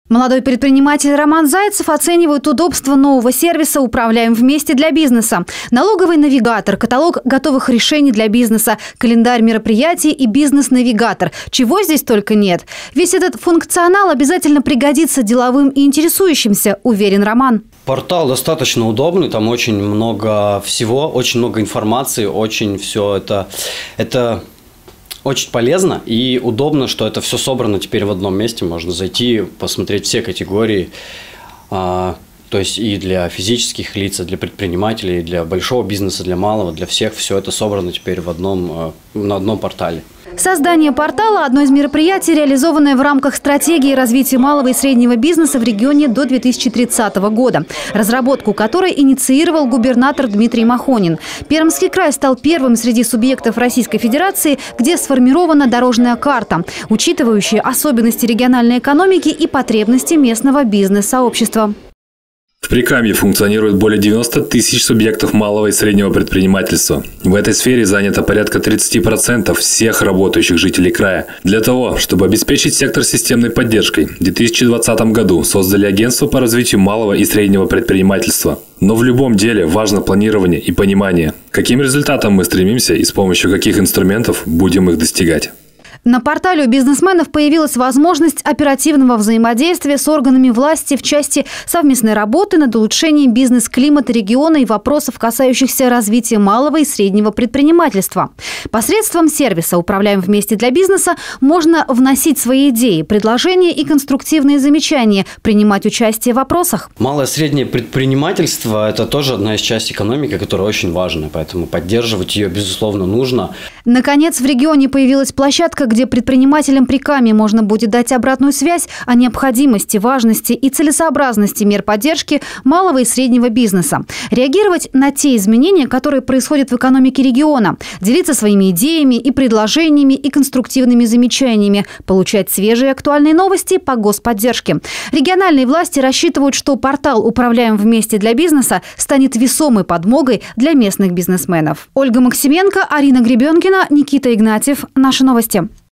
Молодой предприниматель Роман Зайцев оценивает удобство нового сервиса «Управляем вместе» для бизнеса. Налоговый навигатор, каталог готовых решений для бизнеса, календарь мероприятий и бизнес-навигатор. Чего здесь только нет. Весь этот функционал обязательно пригодится деловым и интересующимся, уверен Роман. Портал достаточно удобный, там очень много всего, очень много информации, очень все это очень полезно и удобно, что это все собрано теперь в одном месте. Можно зайти, посмотреть все категории, то есть и для физических лиц, и для предпринимателей, и для большого бизнеса, для малого, для всех. Все это собрано теперь на одном портале. Создание портала – одно из мероприятий, реализованное в рамках стратегии развития малого и среднего бизнеса в регионе до 2030 года, разработку которой инициировал губернатор Дмитрий Махонин. Пермский край стал первым среди субъектов Российской Федерации, где сформирована дорожная карта, учитывающая особенности региональной экономики и потребности местного бизнес-сообщества. В Прикамье функционирует более 90 тысяч субъектов малого и среднего предпринимательства. В этой сфере занято порядка 30% всех работающих жителей края. Для того, чтобы обеспечить сектор системной поддержкой, в 2020 году создали агентство по развитию малого и среднего предпринимательства. Но в любом деле важно планирование и понимание, к каким результатам мы стремимся и с помощью каких инструментов будем их достигать. На портале у бизнесменов появилась возможность оперативного взаимодействия с органами власти в части совместной работы над улучшением бизнес-климата региона и вопросов, касающихся развития малого и среднего предпринимательства. Посредством сервиса «Управляем вместе» для бизнеса можно вносить свои идеи, предложения и конструктивные замечания, принимать участие в вопросах. Малое и среднее предпринимательство – это тоже одна из частей экономики, которая очень важна, поэтому поддерживать ее, безусловно, нужно. Наконец, в регионе появилась площадка, где предпринимателям Прикамья можно будет дать обратную связь о необходимости, важности и целесообразности мер поддержки малого и среднего бизнеса. Реагировать на те изменения, которые происходят в экономике региона. Делиться своими идеями и предложениями и конструктивными замечаниями. Получать свежие актуальные новости по господдержке. Региональные власти рассчитывают, что портал «Управляем вместе» для бизнеса станет весомой подмогой для местных бизнесменов. Ольга Максименко, Арина Гребенкина, Никита Игнатьев. Наши новости.